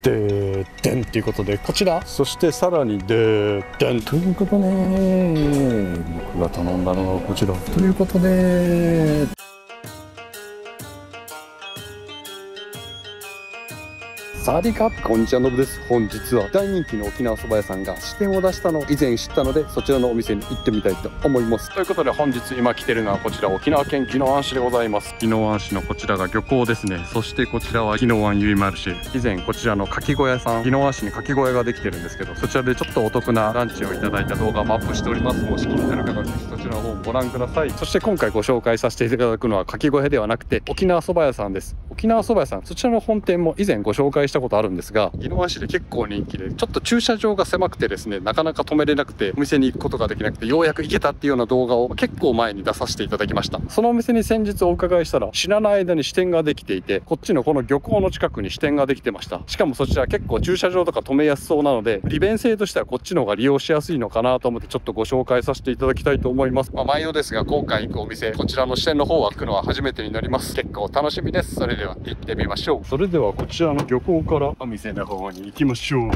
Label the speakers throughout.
Speaker 1: ででんっていうことでこちら、そしてさらにででんということで、僕が頼んだのはこちらということで、サワディーカップ、こんにちは、のぶです。本日は大人気の沖縄そば屋さんが支店を出したのを以前知ったので、そちらのお店に行ってみたいと思います。ということで本日今来てるのはこちら沖縄県宜野湾市でございます。宜野湾市のこちらが漁港ですね。そしてこちらは宜野湾ゆいマルシェ。以前こちらのかき小屋さん、宜野湾市にかき小屋ができてるんですけど、そちらでちょっとお得なランチをいただいた動画もアップしております。もし気になる方はぜひそちらの方もご覧ください。そして今回ご紹介させていただくのはかき小屋ではなくて沖縄そば屋さんです。沖縄そば屋さん、そちらの本店も以前ご紹介したことあるんですが、宜野湾市で結構人気で、ちょっと駐車場が狭くてですね、なかなか止めれなくてお店に行くことができなくて、ようやく行けたっていうような動画を結構前に出させていただきました。そのお店に先日お伺いしたら、知らない間に支店ができていて、こっちのこの漁港の近くに支店ができてました。しかもそちら結構駐車場とか止めやすそうなので、利便性としてはこっちの方が利用しやすいのかなと思ってちょっとご紹介させていただきたいと思います。毎度ですが、今回行くお店、こちらの支店の方は行くのは初めてになります。結構楽しみです。それでは行ってみましょう。それではこちらの漁港からお店の方に行きましょう。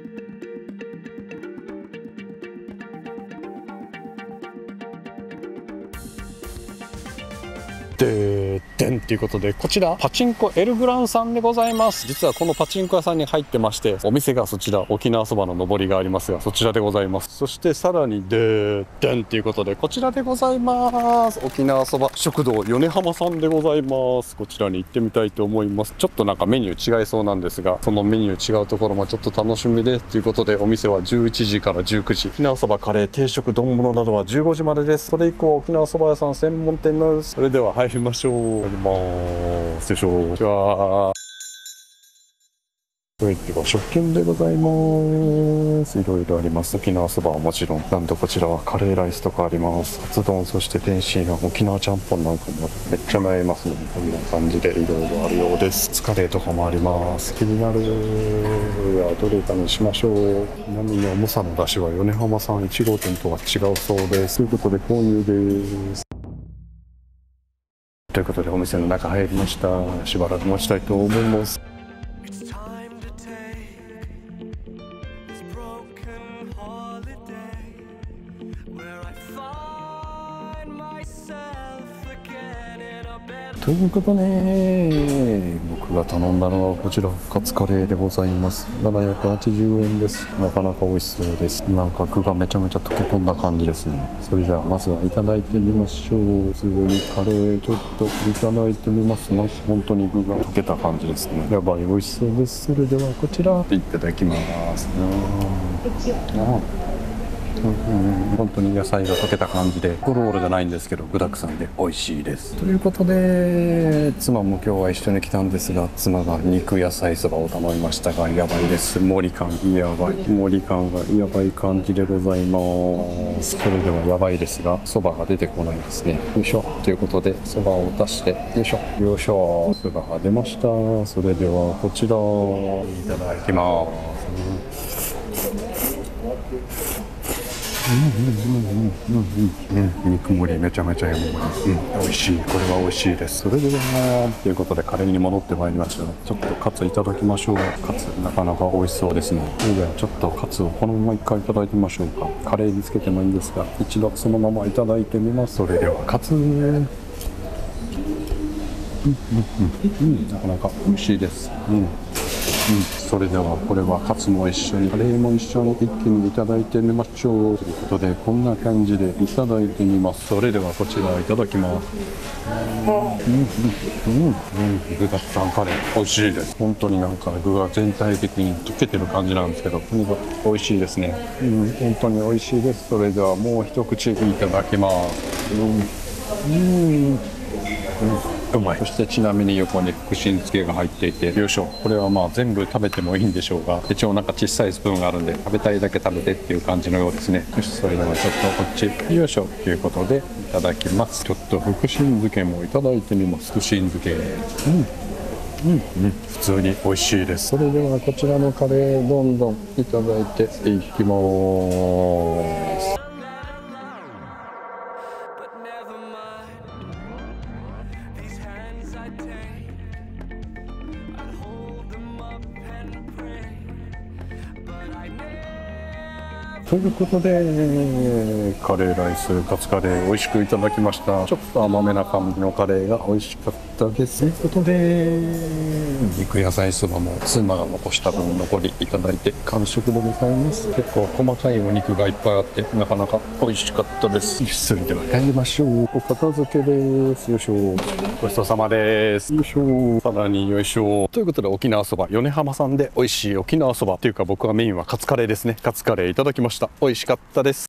Speaker 1: ででんっていうことで、こちらパチンコエルグランさんでございます。実はこのパチンコ屋さんに入ってまして、お店がそちら沖縄そばの上りがありますが、そちらでございます。そしてさらにででんっていうことでこちらでございます。沖縄そば食堂米浜さんでございます。こちらに行ってみたいと思います。ちょっとなんかメニュー違いそうなんですが、そのメニュー違うところもちょっと楽しみですということで、お店は11時から19時、沖縄そばカレー定食丼物などは15時までです。それ以降沖縄そば屋さん専門店です。それでは入りましょう。入ります。よいしょ。こんにちは。はい、では食券でございます。いろいろあります。沖縄そばはもちろん、なんとこちらはカレーライスとかあります。カツ丼、そして天津飯、沖縄ちゃんぽんなんかもめっちゃ悩みますね。こんな感じでいろいろあるようです。カレーとかもあります。気になる。どれかにしましょう。ちなみに重さの出汁は米浜さん1号店とは違うそうです。ということで購入です。ということでお店の中入りました。しばらく待ちたいと思います。ということで、僕が頼んだのはこちらカツカレーでございます。780円です。なかなか美味しそうです。なんか具がめちゃめちゃ溶け込んだ感じですね。それじゃあまずはいただいてみましょう。すぐにカレーちょっといただいてみますね。本当に具が溶けた感じですね。やばい美味しそうです。それではこちらいただきます。本当に野菜が溶けた感じで、ゴロゴロじゃないんですけど具沢山で美味しいです。ということで妻も今日は一緒に来たんですが、妻が肉野菜そばを頼みましたが、やばいです。盛り感やばい、盛り感がやばい感じでございます。それではやばいですが、そばが出てこないですね。よいしょ。ということでそばを出して、よいしょよいしょ、そばが出ました。それではこちらいただきます。肉盛りめちゃめちゃ山盛り、美味しい。これは美味しいです。それではということでカレーに戻ってまいりました。ちょっとカツいただきましょう。カツなかなか美味しそうですね。それではちょっとカツをこのまま一回いただいてみましょうか。カレーにつけてもいいんですが、一度そのままいただいてみます。それではカツなかなか美味しいです。それではこれはカツも一緒にカレーも一緒に一気にいただいてみましょうということで、こんな感じでいただいてみます。それではこちらいただきます。具だくさんカレー美味しいです。本当になんか具が全体的に溶けてる感じなんですけど、とにかく美味しいですね。本当に美味しいです。それではもう一口いただきます。うまい。そしてちなみに横に福神漬けが入っていて、よいしょ。これはまあ全部食べてもいいんでしょうが、一応なんか小さいスプーンがあるんで、食べたいだけ食べてっていう感じのようですね。よし、それではちょっとこっちよいしょということでいただきます。ちょっと福神漬けもいただいてみます。福神漬け普通に美味しいです。それではこちらのカレーどんどんいただいていきます。 ということでカレーライスカツカレー美味しくいただきました。ちょっと甘めな感じのカレーが美味しかったです。ということで肉野菜そばも妻が残した分残りいただいて完食でございます。結構細かいお肉がいっぱいあってなかなか美味しかったです。それでは帰りましょう。お片付けです。よいしょ。ごちそうさまです。よいしょ。さらによいしょ。ということで沖縄そば米浜さんで美味しい沖縄そばというか、僕はメインはカツカレーですね。カツカレーいただきました。美味しかったです。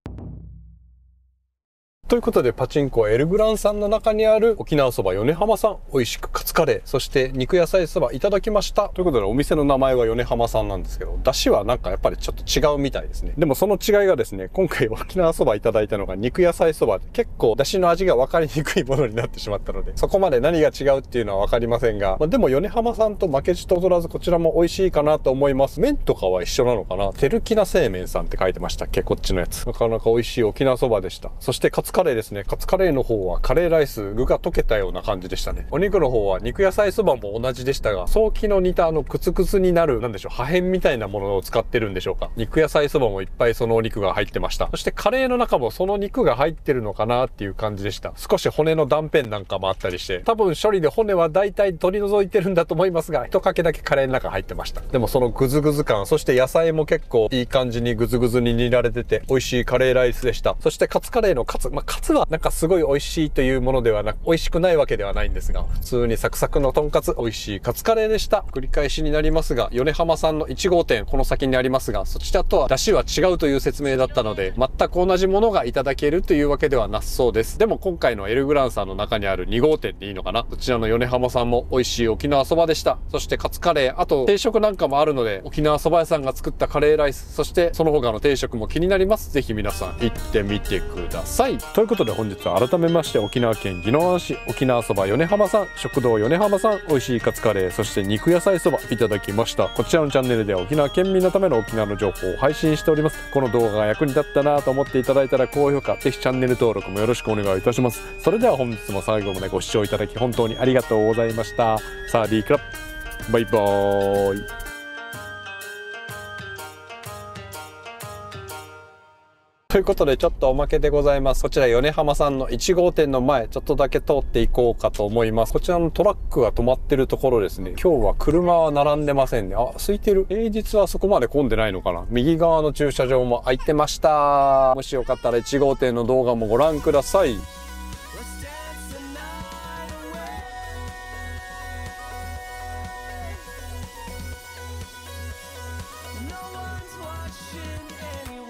Speaker 1: ということでパチンコエルグランさんの中にある沖縄そば米浜さん、美味しくカツカレー、そして肉野菜そばいただきました。ということでお店の名前は米浜さんなんですけど、出汁はなんかやっぱりちょっと違うみたいですね。でもその違いがですね、今回沖縄そばいただいたのが肉野菜そばで、結構出汁の味が分かりにくいものになってしまったので、そこまで何が違うっていうのは分かりませんが、でも米浜さんと負けじと劣らずこちらも美味しいかなと思います。麺とかは一緒なのかな。テルキナ製麺さんって書いてましたっけ、こっちのやつ。なかなか美味しい沖縄そばでした。そしてカツカレーですね。カツカレーの方はカレーライス具が溶けたような感じでしたね。お肉の方は肉野菜そばも同じでしたが、早期の煮たクツクツになるなんでしょう、破片みたいなものを使ってるんでしょうか。肉野菜そばもいっぱいそのお肉が入ってました。そしてカレーの中もその肉が入ってるのかなっていう感じでした。少し骨の断片なんかもあったりして、多分処理で骨はだいたい取り除いてるんだと思いますが、一かけだけカレーの中入ってました。でもそのグズグズ感、そして野菜も結構いい感じにグズグズに煮られてて美味しいカレーライスでした。そしてカツカレーのカツ、カツはなんかすごい美味しいというものではなく、美味しくないわけではないんですが、普通にサクサクのとんかつ、美味しいカツカレーでした。繰り返しになりますが、米浜さんの1号店この先にありますが、そちらとは出汁は違うという説明だったので、全く同じものがいただけるというわけではなさそうです。でも今回のエルグランさんの中にある2号店でいいのかな、そちらの米浜さんも美味しい沖縄そばでした。そしてカツカレー、あと定食なんかもあるので、沖縄そば屋さんが作ったカレーライス、そしてその他の定食も気になります。ぜひ皆さん行ってみてください。ということで本日は改めまして沖縄県宜野湾市沖縄そば米浜さん、食堂米浜さん、美味しいカツカレー、そして肉野菜そばいただきました。こちらのチャンネルでは沖縄県民のための沖縄の情報を配信しております。この動画が役に立ったなと思っていただいたら高評価、ぜひチャンネル登録もよろしくお願いいたします。それでは本日も最後までご視聴いただき本当にありがとうございました。サーディークラップ、バイバーイ。ということでちょっとおまけでございます。こちら米浜さんの1号店の前ちょっとだけ通っていこうかと思います。こちらのトラックが止まってるところですね。今日は車は並んでませんね。あ、空いてる。平日はそこまで混んでないのかな。右側の駐車場も空いてました。もしよかったら1号店の動画もご覧ください。
Speaker 2: No one's watching anyway.